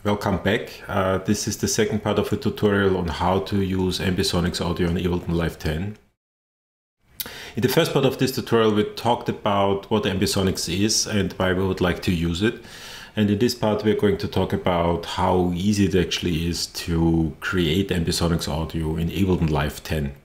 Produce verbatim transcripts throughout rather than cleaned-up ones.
Welcome back. Uh, this is the second part of a tutorial on how to use Ambisonics Audio on Ableton Live ten. In the first part of this tutorial we talked about what Ambisonics is and why we would like to use it. And in this part we're going to talk about how easy it actually is to create Ambisonics Audio in Ableton Live ten.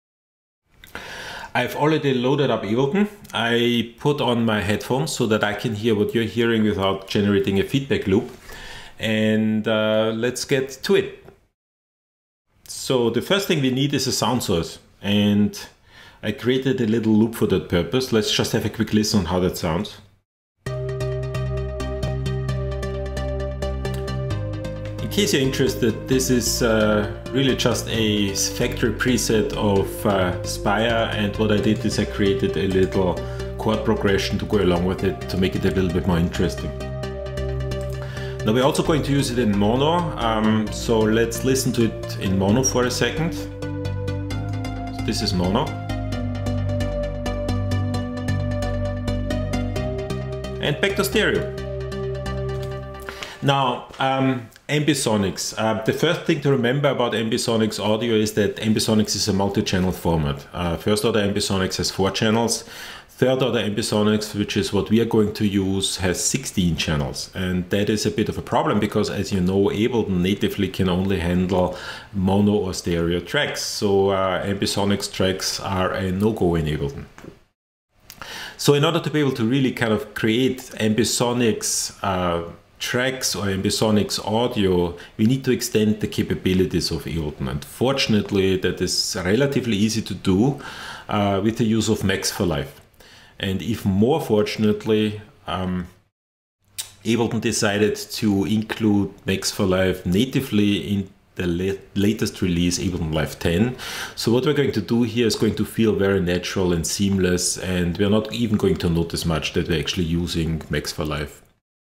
I've already loaded up Ableton. I put on my headphones so that I can hear what you're hearing without generating a feedback loop. And uh, let's get to it. So the first thing we need is a sound source, and I created a little loop for that purpose. Let's just have a quick listen on how that sounds. In case you're interested, this is uh, really just a factory preset of uh, Spire, and what I did is I created a little chord progression to go along with it to make it a little bit more interesting. Now we're also going to use it in mono, um, so let's listen to it in mono for a second. So this is mono. And back to stereo. Now, um, Ambisonics. Uh, the first thing to remember about Ambisonics Audio is that Ambisonics is a multi-channel format. Uh, first order Ambisonics has four channels. Third order Ambisonics, which is what we are going to use, has sixteen channels, and that is a bit of a problem because, as you know, Ableton natively can only handle mono or stereo tracks, so uh, Ambisonics tracks are a no-go in Ableton. So in order to be able to really kind of create Ambisonics uh, tracks or Ambisonics audio, we need to extend the capabilities of Ableton, and fortunately that is relatively easy to do uh, with the use of Max for Live. And even more fortunately, um, Ableton decided to include Max for Live natively in the la latest release, Ableton Live ten. So what we're going to do here is going to feel very natural and seamless, and we're not even going to notice much that we're actually using Max for Live.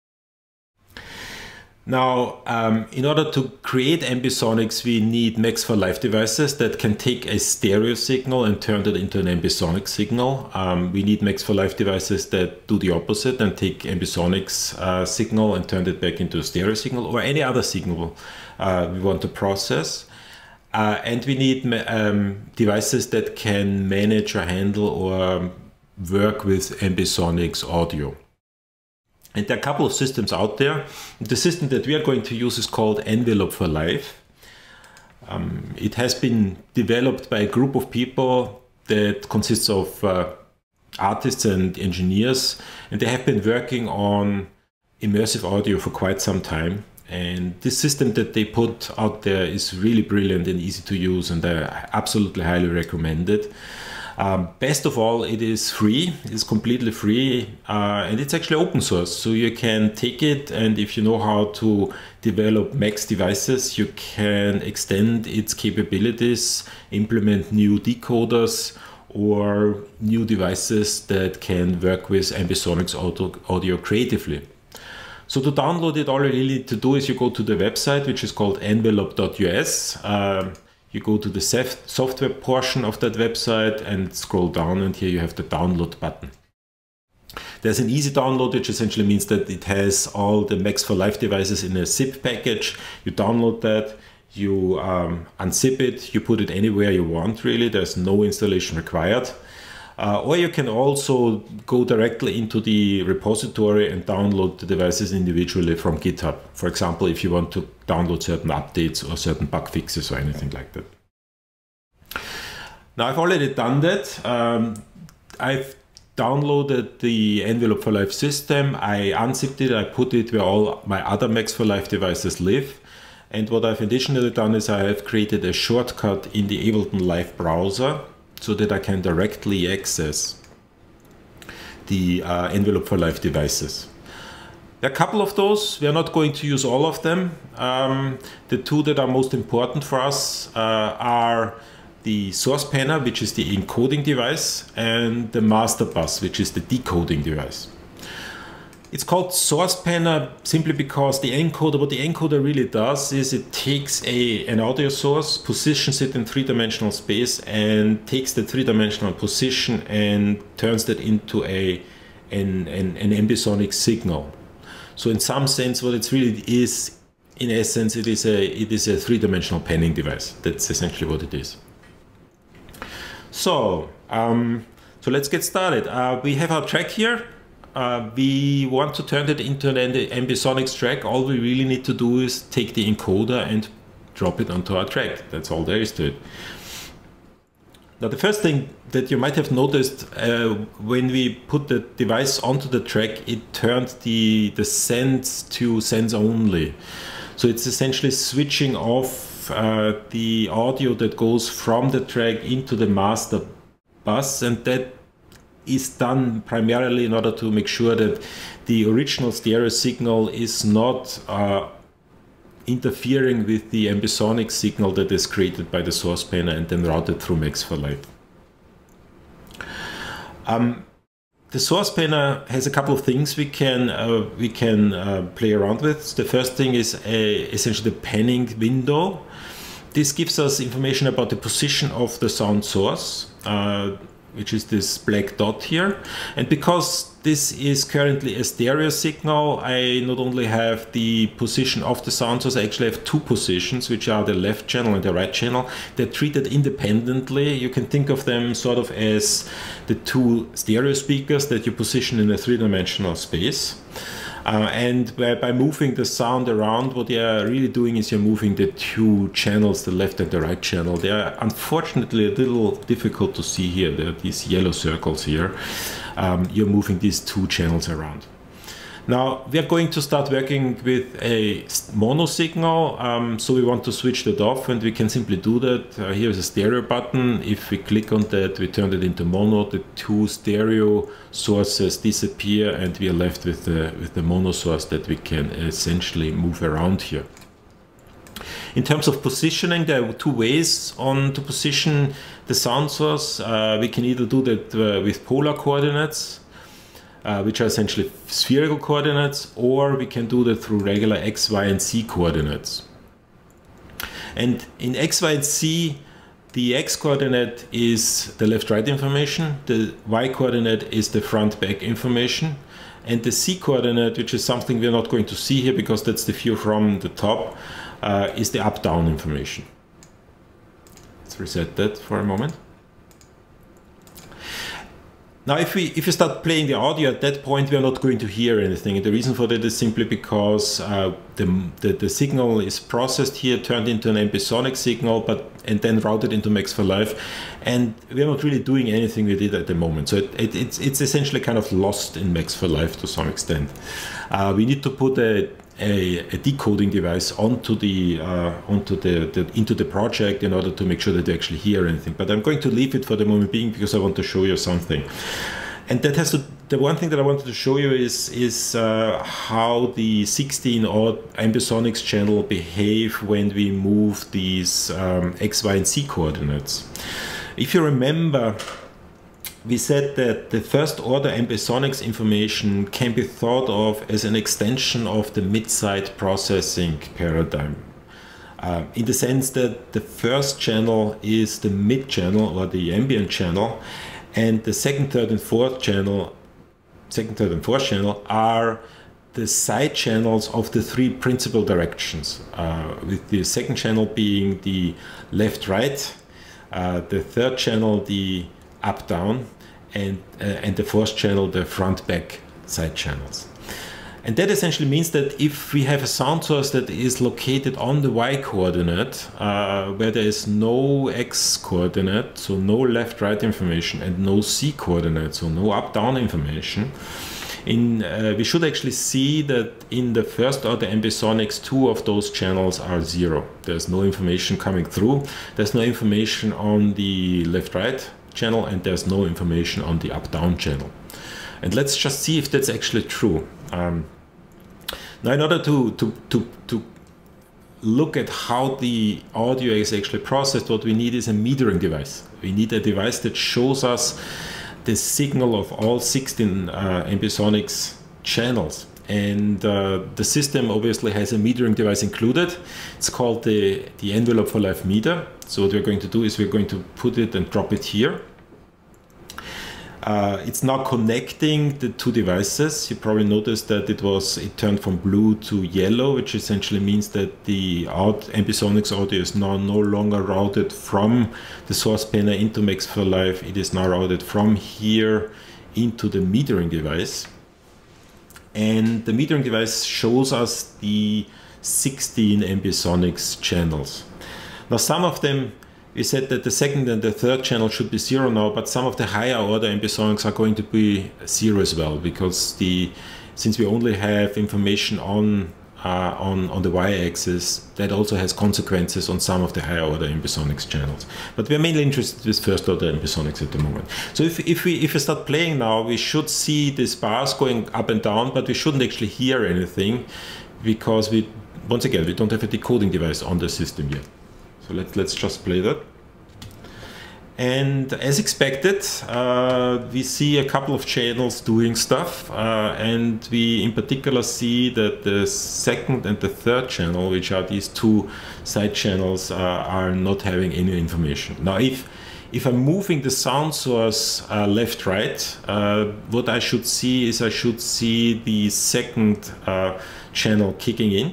Now, um, in order to create Ambisonics, we need Max for Live devices that can take a stereo signal and turn it into an Ambisonics signal. Um, we need Max for Live devices that do the opposite and take Ambisonics uh, signal and turn it back into a stereo signal or any other signal uh, we want to process. Uh, and we need um, devices that can manage or handle or work with Ambisonics audio. And there are a couple of systems out there. The system that we are going to use is called Envelope for Live. Um, it has been developed by a group of people that consists of uh, artists and engineers, and they have been working on immersive audio for quite some time. And this system that they put out there is really brilliant and easy to use, and I absolutely highly recommend it. Um, best of all, it is free, it's completely free, uh, and it's actually open source, so you can take it, and if you know how to develop Max devices, you can extend its capabilities, implement new decoders or new devices that can work with Ambisonics audio, audio creatively. So to download it, all you really need to do is you go to the website, which is called envelope dot U S. Uh, You go to the software portion of that website and scroll down, and here you have the download button. There's an easy download, which essentially means that it has all the Max for Live devices in a zip package. You download that, you um, unzip it, you put it anywhere you want really, there's no installation required. Uh, or you can also go directly into the repository and download the devices individually from GitHub. For example, if you want to download certain updates or certain bug fixes or anything like that. Now I've already done that. Um, I've downloaded the Envelope for Live system. I unzipped it, I put it where all my other Max for Live devices live. And what I've additionally done is I have created a shortcut in the Ableton Live browser, so that I can directly access the uh, Envelope for Live devices. There are a couple of those. We are not going to use all of them. Um, the two that are most important for us uh, are the Source Panner, which is the encoding device, and the Master Bus, which is the decoding device. It's called Source Panner simply because the encoder, what the encoder really does is it takes a, an audio source, positions it in three-dimensional space, and takes the three-dimensional position and turns that into a, an, an, an ambisonic signal. So in some sense what it really is in essence, it is a it is a three-dimensional panning device. That's essentially what it is. So, um, so let's get started. Uh, we have our track here. Uh, we want to turn it into an ambisonics track. All we really need to do is take the encoder and drop it onto our track. That's all there is to it. Now, the first thing that you might have noticed uh, when we put the device onto the track, it turned the, the sends to sends only. So it's essentially switching off uh, the audio that goes from the track into the master bus, and that is done primarily in order to make sure that the original stereo signal is not uh, interfering with the ambisonic signal that is created by the source panner and then routed through Max for Live. Um, the source panner has a couple of things we can uh, we can uh, play around with. The first thing is a, essentially the panning window. This gives us information about the position of the sound source, uh, which is this black dot here. And because this is currently a stereo signal, I not only have the position of the sound source, I actually have two positions, which are the left channel and the right channel. They're treated independently. You can think of them sort of as the two stereo speakers that you position in a three-dimensional space. Uh, and by, by moving the sound around, what you're really doing is you're moving the two channels, the left and the right channel. They are unfortunately a little difficult to see here. There are these yellow circles here. Um, you're moving these two channels around. Now, we are going to start working with a mono signal, um, so we want to switch that off, and we can simply do that. Uh, here is a stereo button. If we click on that, we turn it into mono. The two stereo sources disappear, and we are left with the, with the mono source that we can essentially move around here. In terms of positioning, there are two ways on to position the sound source. Uh, we can either do that uh, with polar coordinates, Uh, which are essentially spherical coordinates, or we can do that through regular x, y, and z coordinates. And in x, y, and z, the x coordinate is the left-right information, the y coordinate is the front-back information, and the z coordinate, which is something we're not going to see here because that's the view from the top, uh, is the up-down information. Let's reset that for a moment. Now, if we if you start playing the audio at that point, we are not going to hear anything. And the reason for that is simply because uh, the, the the signal is processed here, turned into an ambisonic signal, but and then routed into Max for Live, and we are not really doing anything with it at the moment. So it, it, it's it's essentially kind of lost in Max for Live to some extent. Uh, we need to put a A, a decoding device onto the uh, onto the, the into the project in order to make sure that you actually hear anything. But I'm going to leave it for the moment being because I want to show you something. And that has to. The one thing that I wanted to show you is is uh, how the sixteen odd ambisonics channel behave when we move these um, x, y, and z coordinates. If you remember, we said that the first order ambisonics information can be thought of as an extension of the mid-side processing paradigm. Uh, in the sense that the first channel is the mid channel or the ambient channel, and the second, third, and fourth channel, second, third, and fourth channel are the side channels of the three principal directions, uh, with the second channel being the left-right, uh, the third channel the up-down, and uh, and the fourth channel the front-back side channels. And that essentially means that if we have a sound source that is located on the y coordinate, uh, where there is no x coordinate, so no left-right information, and no z coordinate, so no up-down information, in uh, we should actually see that in the first order ambisonics, two of those channels are zero. There's no information coming through. There's no information on the left-right channel, and there's no information on the up-down channel. And let's just see if that's actually true. Um, now, in order to, to, to, to look at how the audio is actually processed, what we need is a metering device. We need a device that shows us the signal of all sixteen uh, ambisonics channels. And uh, the system obviously has a metering device included. It's called the, the Envelope for Live meter. So what we're going to do is we're going to put it and drop it here. Uh, it's now connecting the two devices. You probably noticed that it was it turned from blue to yellow, which essentially means that the out Ambisonics audio is now no longer routed from the source panel into Max for Live. It is now routed from here into the metering device. And the metering device shows us the sixteen Ambisonics channels. Now some of them, we said that the second and the third channel should be zero now, but some of the higher order Ambisonics are going to be zero as well, because the since we only have information on uh, on on the y-axis, that also has consequences on some of the higher order Ambisonics channels. But we're mainly interested with first order Ambisonics at the moment. So if if we if we start playing now, we should see these bars going up and down, but we shouldn't actually hear anything, because we once again we don't have a decoding device on the system yet. So let's, let's just play that. And as expected, uh, we see a couple of channels doing stuff. Uh, and we in particular see that the second and the third channel, which are these two side channels, uh, are not having any information. Now, if, if I'm moving the sound source uh, left, right, uh, what I should see is I should see the second uh, channel kicking in.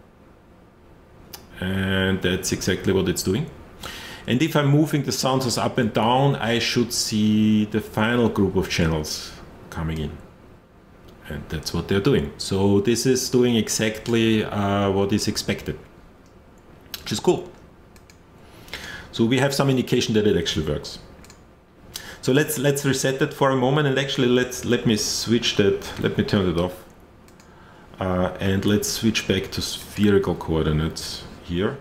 And that's exactly what it's doing. And if I'm moving the sound source up and down, I should see the final group of channels coming in. And that's what they're doing. So this is doing exactly uh, what is expected, which is cool. So we have some indication that it actually works. So let's let's reset that for a moment, and actually let's let me switch that. Let me turn it off, uh, and let's switch back to spherical coordinates here.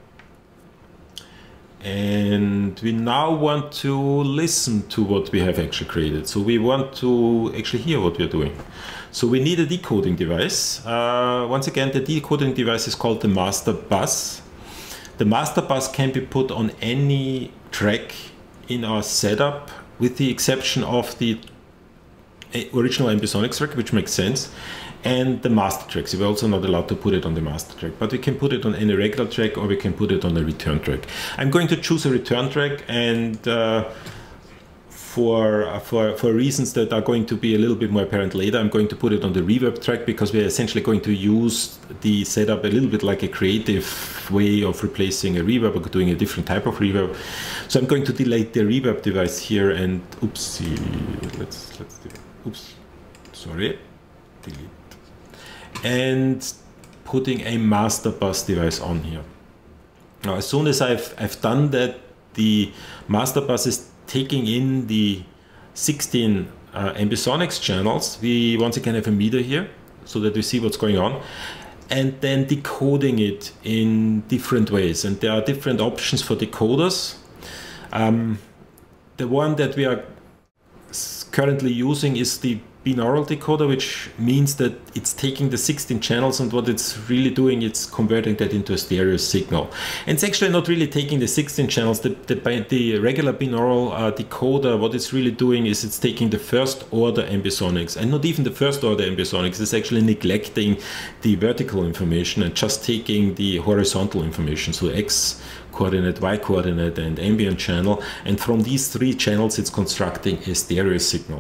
And we now want to listen to what we have actually created. So we want to actually hear what we're doing. So we need a decoding device. Uh, once again, the decoding device is called the master bus. The master bus can be put on any track in our setup, with the exception of the original Ambisonics track, which makes sense, and the master tracks. We're also not allowed to put it on the master track, but we can put it on any regular track, or we can put it on a return track. I'm going to choose a return track, and uh, for, for, for reasons that are going to be a little bit more apparent later, I'm going to put it on the reverb track, because we're essentially going to use the setup a little bit like a creative way of replacing a reverb or doing a different type of reverb. So I'm going to delete the reverb device here, and oopsie, let's, let's do it. Oops, sorry, delete. And putting a master bus device on here. Now, as soon as I've, I've done that, the master bus is taking in the sixteen uh, Ambisonics channels. We once again have a meter here, so that we see what's going on, and then decoding it in different ways. And there are different options for decoders. Um, the one that we are currently using is the binaural decoder, which means that it's taking the sixteen channels, and what it's really doing, it's converting that into a stereo signal. And it's actually not really taking the sixteen channels. The, the, the regular binaural uh, decoder, what it's really doing is it's taking the first order Ambisonics, and not even the first order Ambisonics. It's actually neglecting the vertical information and just taking the horizontal information, so X coordinate, Y coordinate, and ambient channel. And from these three channels, it's constructing a stereo signal.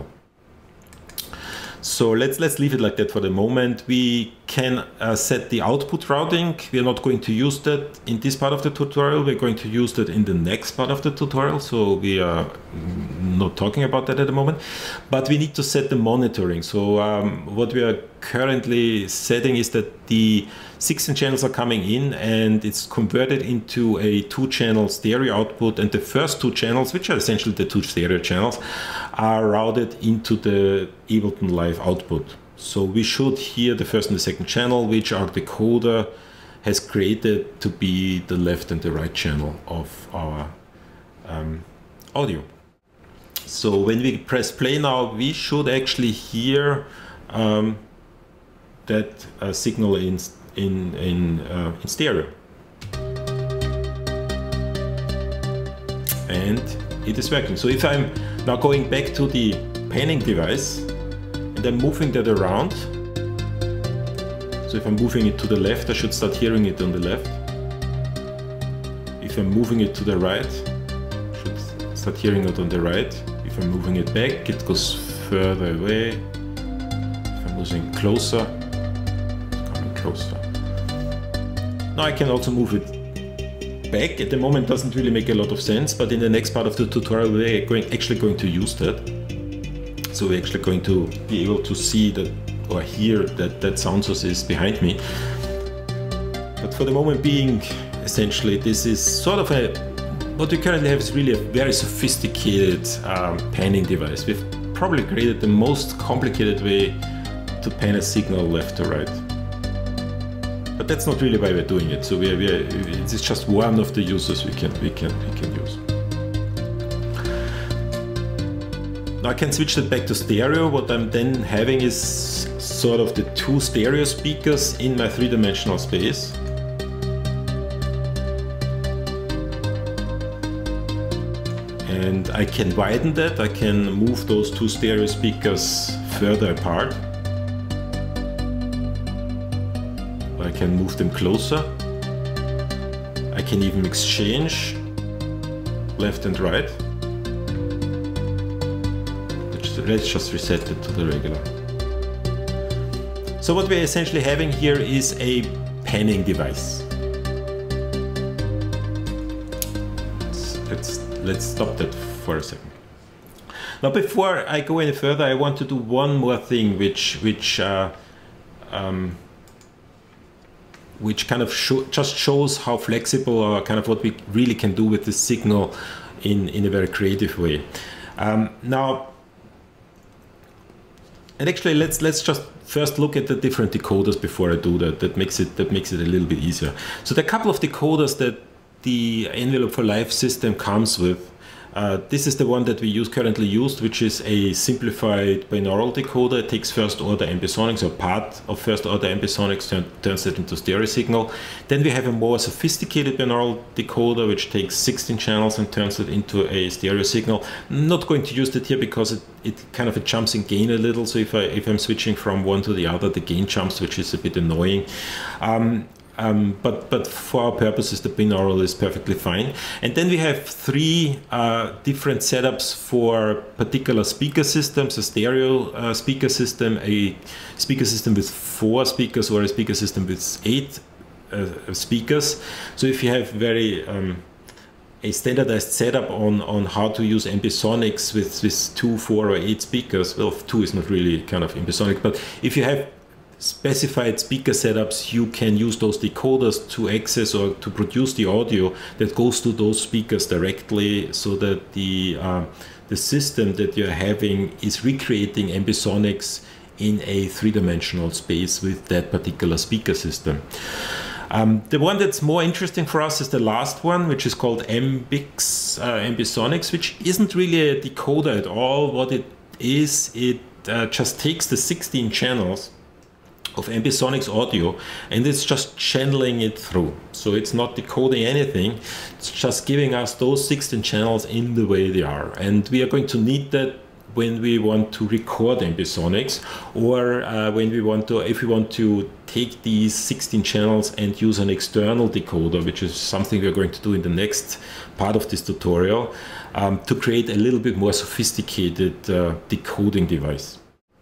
So let's let's leave it like that for the moment. We can uh, set the output routing. We are not going to use that in this part of the tutorial. We're going to use that in the next part of the tutorial. So we are not talking about that at the moment. But we need to set the monitoring. So um, what we are currently setting is that the sixteen channels are coming in, and it's converted into a two-channel stereo output. And the first two channels, which are essentially the two stereo channels, are routed into the Ableton Live output. So we should hear the first and the second channel, which our decoder has created to be the left and the right channel of our um, audio. So when we press play now, we should actually hear um, that uh, signal in in in, uh, in stereo, and it is working. So if I'm now going back to the panning device and I'm moving that around, so if I'm moving it to the left, I should start hearing it on the left. If I'm moving it to the right, I should start hearing it on the right. If If I'm moving it back, it goes further away. If I'm moving closer, it's coming closer. Now I can also move it back. At the moment doesn't really make a lot of sense, but in the next part of the tutorial we're going, actually going to use that. So we're actually going to be able to see that or hear that that sound source is behind me. But for the moment being, essentially this is sort of a, what we currently have is really a very sophisticated um, panning device. We've probably created the most complicated way to pan a signal left to right. But that's not really why we're doing it. So we are, we are, it's just one of the uses we can we can we can use. Now I can switch that back to stereo. What I'm then having is sort of the two stereo speakers in my three-dimensional space. And I can widen that. I can move those two stereo speakers further apart. I can move them closer. I can even exchange left and right. Let's just reset it to the regular. So what we're essentially having here is a panning device. Let's, let's, let's stop that for a second. Now before I go any further, I want to do one more thing which, which uh, um, which kind of show, just shows how flexible or kind of what we really can do with the signal in, in a very creative way. Um, now, and actually let's let's just first look at the different decoders before I do that. That makes it that makes it a little bit easier. So there are a couple of decoders that the Envelope for Life system comes with. Uh, this is the one that we use currently used, which is a simplified binaural decoder. It takes first order ambisonics, or part of first order ambisonics, turn, turns it into stereo signal. Then we have a more sophisticated binaural decoder, which takes sixteen channels and turns it into a stereo signal. I'm not going to use that here because it, it kind of it jumps in gain a little. So if, I, if I'm switching from one to the other, the gain jumps, which is a bit annoying. Um, Um, but, but for our purposes, the binaural is perfectly fine. And then we have three uh, different setups for particular speaker systems: a stereo uh, speaker system, a speaker system with four speakers, or a speaker system with eight uh, speakers. So if you have very um, a standardized setup on, on how to use ambisonics with, with two, four, or eight speakers, well, two is not really kind of ambisonic, but if you have specified speaker setups, you can use those decoders to access or to produce the audio that goes to those speakers directly, so that the uh, the system that you're having is recreating ambisonics in a three-dimensional space with that particular speaker system. Um, the one that's more interesting for us is the last one, which is called Ambix uh, Ambisonics, which isn't really a decoder at all. What it is, it uh, just takes the sixteen channels of ambisonics audio and it's just channeling it through. So it's not decoding anything, it's just giving us those sixteen channels in the way they are. And we are going to need that when we want to record ambisonics, or uh, when we want to, if we want to take these sixteen channels and use an external decoder, which is something we're going to do in the next part of this tutorial, um, to create a little bit more sophisticated uh, decoding device.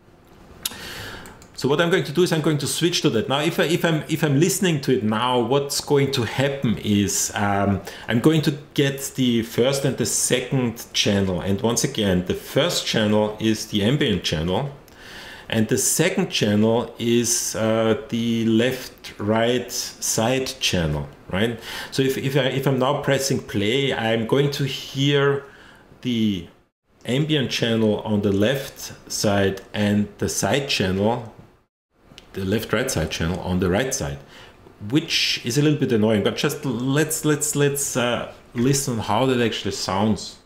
So what I'm going to do is I'm going to switch to that. Now, if, I, if, I'm, if I'm listening to it now, what's going to happen is um, I'm going to get the first and the second channel. And once again, the first channel is the ambient channel. And the second channel is uh, the left-right side channel, right? So if, if, I, if I'm now pressing play, I'm going to hear the ambient channel on the left side and the side channel, the left-right side channel on the right side, which is a little bit annoying, but just let's let's let's uh, listen how that actually sounds.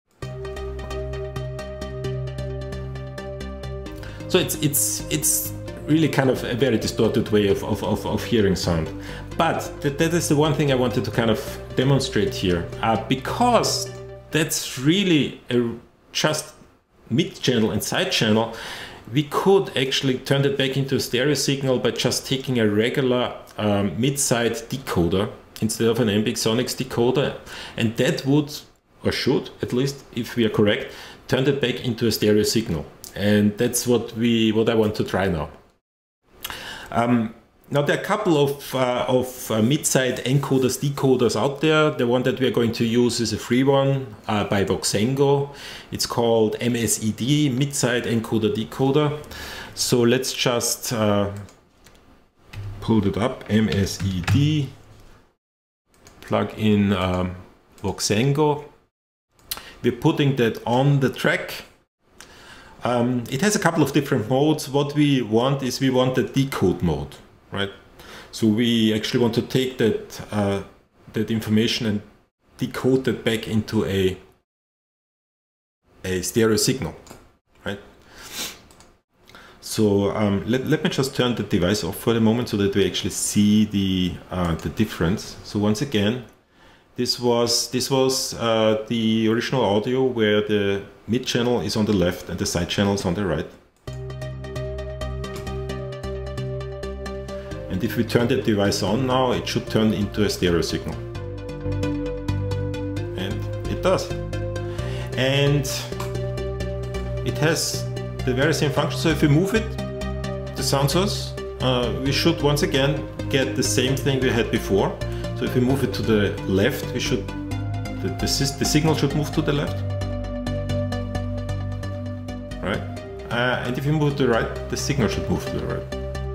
So it's it's it's really kind of a very distorted way of of, of, of hearing sound, but that, that is the one thing I wanted to kind of demonstrate here, uh, because that's really a just mid channel and side channel. We could actually turn that back into a stereo signal by just taking a regular um, mid-side decoder instead of an ambisonics decoder, and that would, or should at least, if we are correct, turned it back into a stereo signal. And that's what we what I want to try now. Um, now there are a couple of, uh, of uh, mid-side encoders, decoders out there. The one that we are going to use is a free one uh, by Voxengo. It's called M S E D, mid-side encoder decoder. So let's just uh, pull it up, M S E D, plug in um, Voxengo. We're putting that on the track. Um, it has a couple of different modes. What we want is we want the decode mode, right? So we actually want to take that, uh, that information and decode that back into a, a stereo signal, right? So um, let, let me just turn the device off for the moment so that we actually see the, uh, the difference. So once again, This was, this was uh, the original audio where the mid channel is on the left and the side channel is on the right. And if we turn the device on now, it should turn into a stereo signal. And it does. And it has the very same function. So if we move it, the sound source, uh, we should once again get the same thing we had before. So if we move it to the left, we should the, the, the signal should move to the left, right? Uh, and if we move to the right, the signal should move to the right.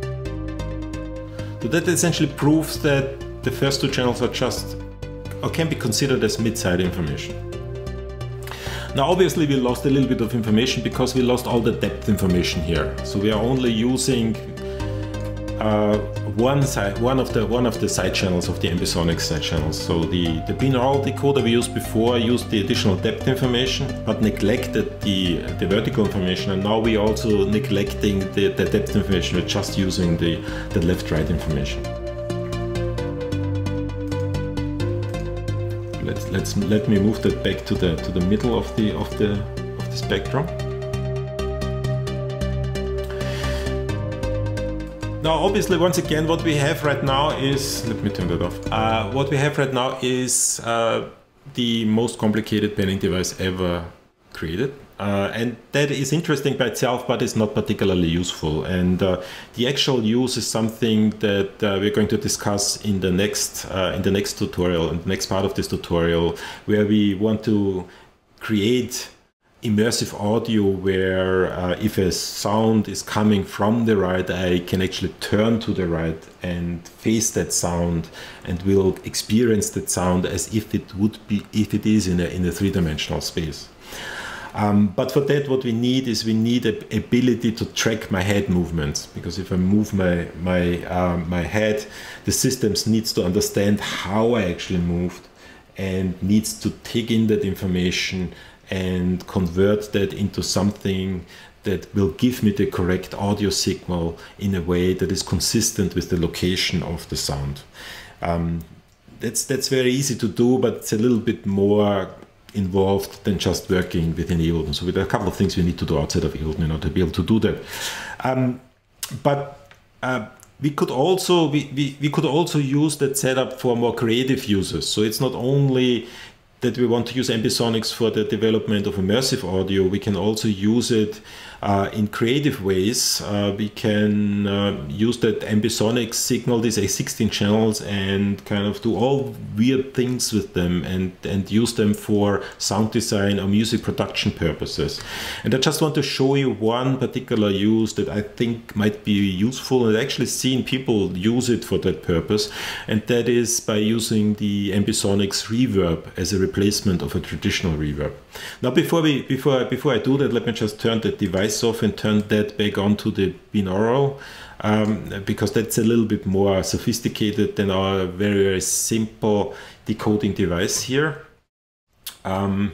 So that essentially proves that the first two channels are just or can be considered as mid-side information. Now, obviously, we lost a little bit of information because we lost all the depth information here. So we are only using Uh, one side, one of the one of the side channels of the ambisonics side channels. So the the binaural decoder we used before used the additional depth information, but neglected the the vertical information. And now we also neglecting the, the depth information. We're just using the the left-right information. Let's let's let me move that back to the to the middle of the of the of the spectrum. Now, obviously, once again, what we have right now is, let me turn that off. Uh, what we have right now is uh, the most complicated panning device ever created. Uh, and that is interesting by itself, but it's not particularly useful. And uh, the actual use is something that uh, we're going to discuss in the next, uh, in the next tutorial, in the next part of this tutorial, where we want to create immersive audio where uh, if a sound is coming from the right, I can actually turn to the right and face that sound and will experience that sound as if it would be, if it is in a, in a three-dimensional space. Um, but for that, what we need is we need a ability to track my head movements, because if I move my, my, uh, my head, the systems needs to understand how I actually moved and needs to take in that information and convert that into something that will give me the correct audio signal in a way that is consistent with the location of the sound. Um, that's, that's very easy to do, but it's a little bit more involved than just working within Ableton. So there are a couple of things we need to do outside of Ableton in order to be able to do that. Um, but uh, we could also we, we, we could also use that setup for more creative users. So it's not only that we want to use ambisonics for the development of immersive audio, we can also use it uh, in creative ways. Uh, we can uh, use that ambisonics signal, these A sixteen channels, and kind of do all weird things with them and, and use them for sound design or music production purposes. And I just want to show you one particular use that I think might be useful, and I've actually seen people use it for that purpose, and that is by using the ambisonics reverb as a replacement of a traditional reverb. Now, before we before before I do that, let me just turn the device off and turn that back onto the binaural, um, because that's a little bit more sophisticated than our very very simple decoding device here. Um,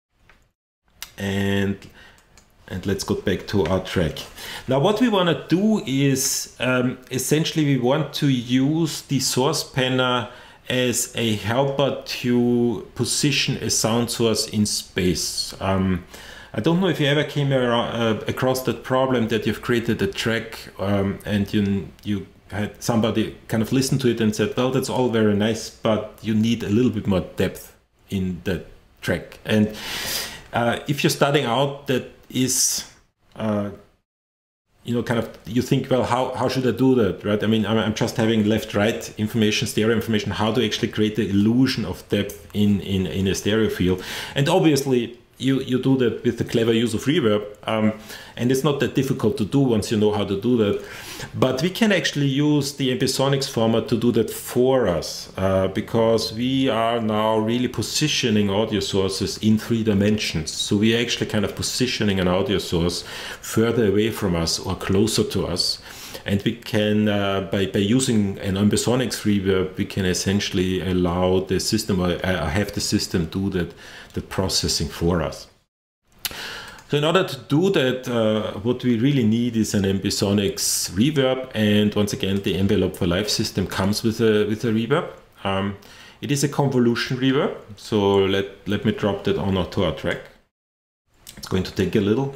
and and let's go back to our track. Now, what we want to do is um, essentially we want to use the source panner as a helper to position a sound source in space. Um, I don't know if you ever came around, uh, across that problem that you've created a track um, and you, you had somebody kind of listen to it and said, well, that's all very nice, but you need a little bit more depth in that track. And Uh, if you're starting out, that is, uh, you know, kind of, you think, well, how, how should I do that, right? I mean, I'm, I'm just having left-right information, stereo information, how to actually create the illusion of depth in, in, in a stereo field. And obviously, you, you do that with the clever use of reverb. Um, and it's not that difficult to do once you know how to do that. But we can actually use the Ambisonics format to do that for us, uh, because we are now really positioning audio sources in three dimensions. So we are actually kind of positioning an audio source further away from us or closer to us. And we can, uh, by, by using an Ambisonics reverb, we can essentially allow the system, or uh, have the system do that, that processing for us. So in order to do that, uh, what we really need is an Ambisonics reverb. And once again, the Envelope for Life system comes with a, with a reverb. Um, it is a convolution reverb. So let, let me drop that on to our track. It's going to take a little.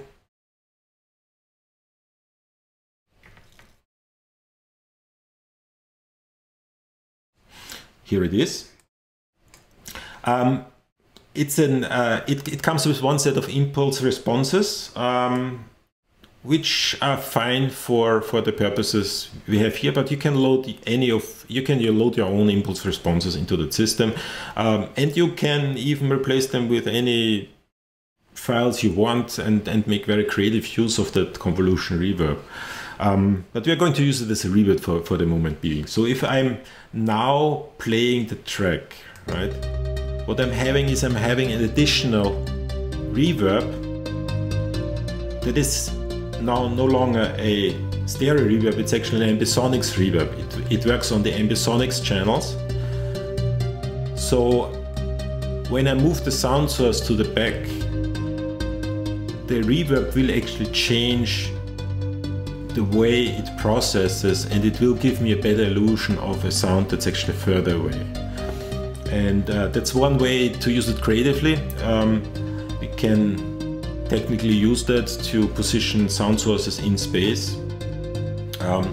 Here it is. Um, it's an, uh, it, it comes with one set of impulse responses, um, which are fine for, for the purposes we have here, but you can load any of, you can load your own impulse responses into the system. Um, and you can even replace them with any files you want and, and make very creative use of that convolution reverb. Um, but we are going to use it as a reverb for, for the moment being. So if I'm now playing the track, right, what I'm having is I'm having an additional reverb that is now no longer a stereo reverb, it's actually an Ambisonics reverb. It, it works on the Ambisonics channels. So when I move the sound source to the back, the reverb will actually change the way it processes, and it will give me a better illusion of a sound that's actually further away. And uh, that's one way to use it creatively. Um, we can technically use that to position sound sources in space. Um,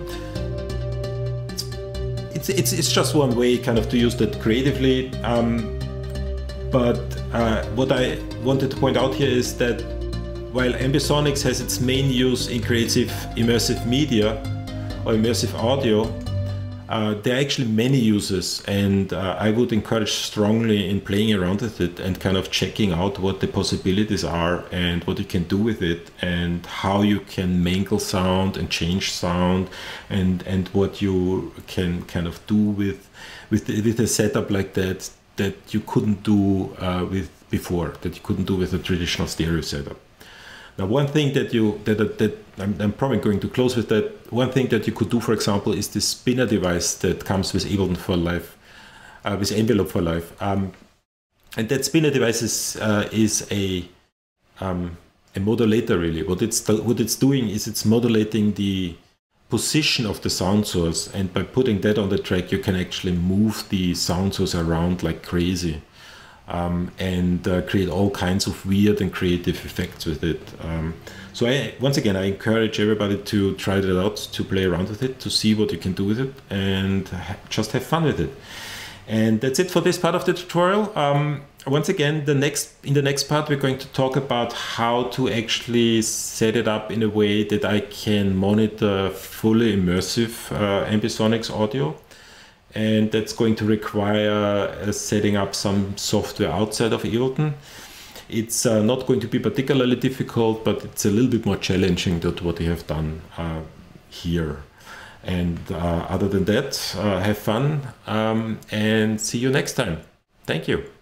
it's, it's, it's just one way kind of to use that creatively. Um, but uh, what I wanted to point out here is that while Ambisonics has its main use in creative immersive media or immersive audio, uh, there are actually many uses, and uh, I would encourage strongly in playing around with it and kind of checking out what the possibilities are and what you can do with it and how you can mangle sound and change sound, and, and what you can kind of do with, with, with a setup like that that you couldn't do uh, with before, that you couldn't do with a traditional stereo setup. Now, one thing that you, that, that, that I'm, I'm probably going to close with that, one thing that you could do, for example, is this spinner device that comes with Ableton for Life, uh, with Envelope for Life. Um, and that spinner device is, uh, is a, um, a modulator, really. What it's, what it's doing is it's modulating the position of the sound source, and by putting that on the track, you can actually move the sound source around like crazy. Um, and uh, create all kinds of weird and creative effects with it. Um, so I, once again, I encourage everybody to try that out, to play around with it, to see what you can do with it, and ha just have fun with it. And that's it for this part of the tutorial. Um, once again, the next in the next part, we're going to talk about how to actually set it up in a way that I can monitor fully immersive uh, Ambisonics audio. And that's going to require uh, setting up some software outside of Ableton. It's uh, not going to be particularly difficult, but it's a little bit more challenging than what we have done uh, here. And uh, other than that, uh, have fun um, and see you next time. Thank you.